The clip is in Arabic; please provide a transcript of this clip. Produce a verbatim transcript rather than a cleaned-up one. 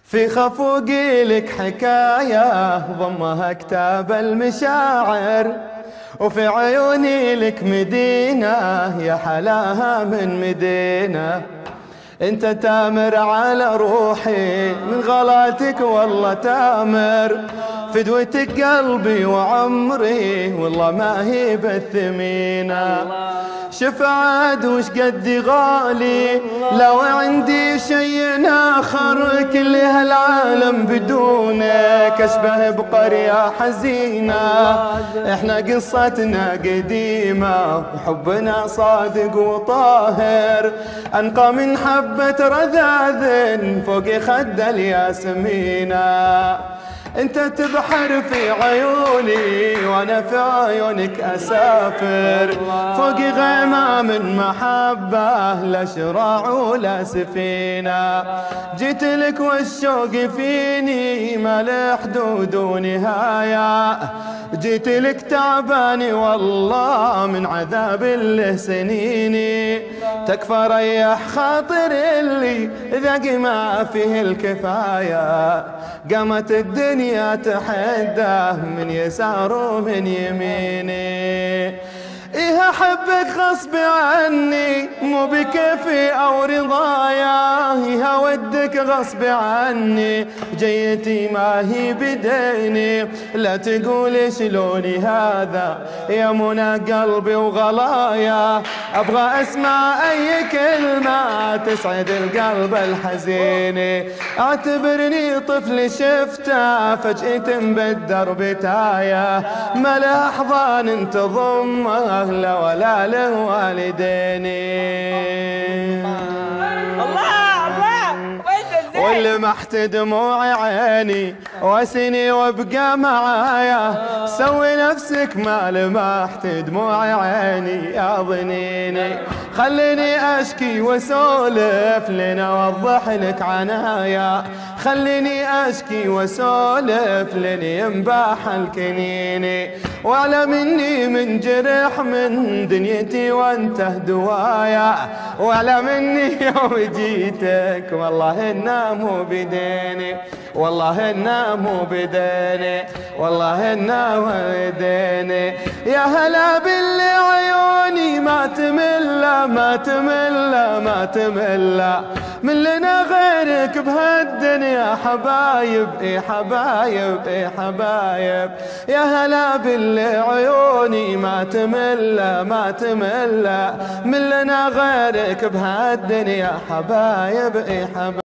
في خفوقي لك حكاية ضمها كتاب المشاعر، وفي عيوني لك مدينة يا حلاها من مدينة. انت تامر على روحي من غلاتك والله تامر، فدوتك قلبي وعمري والله ما هي بالثمينة. شفعت وش قد غالي لو عندي شيء آخر كل هالعالم بدونك أشبه بقرية حزينة. احنا قصتنا قديمة وحبنا صادق وطاهر، أنقى من حبة رذاذ فوق خد الياسمينة. انت تبحر في عيوني وانا في عيونك اسافر، فوق غيمة من محبة لا شراع ولا سفينة. جيت لك والشوق فيني ما له حدود ونهاية، جيت لك تعباني والله من عذاب له سنيني. تكفى ريح خاطر اللي ذاق ما فيه الكفاية، قامت الدنيا تحده من يسار ومن يميني. إيه أحبك غصب عني مو بكيفي أو رضايا، إيه ودك غصب عني جيتي ما هي بديني. لا تقول شلوني هذا يا منى قلبي وغلايا، أبغى أسمع أي كلمة تسعد القلب الحزين. اعتبرني طفل شفته فجأة بالدرب تايه، ما له أحضان تضمه لا ولا له والديني. الله الله ولمحت دموع عيني واسني وابقى معايا، سوي نفسك ما لمحت دموع عيني يا ظنيني. خليني اشكي واسولف لنا اوضح لك عنايا، خليني اشكي واسولف لن ينباح الكنيني. واعلم اني من جرح من دنيتي وانت دوايا، واعلم اني يوم جيتك والله انه مو بديني، والله انه مو بديني، والله انه مو بديني. يا هلا باللي عيوني ما تمل ما تمل ما تمل من لنا غيرك بهالدنيا حبايب. اي حبايب اي حبايب. يا هلا باللي عيوني ما تمل ما تمل من لنا غيرك بهالدنيا حبايب اي حبايب.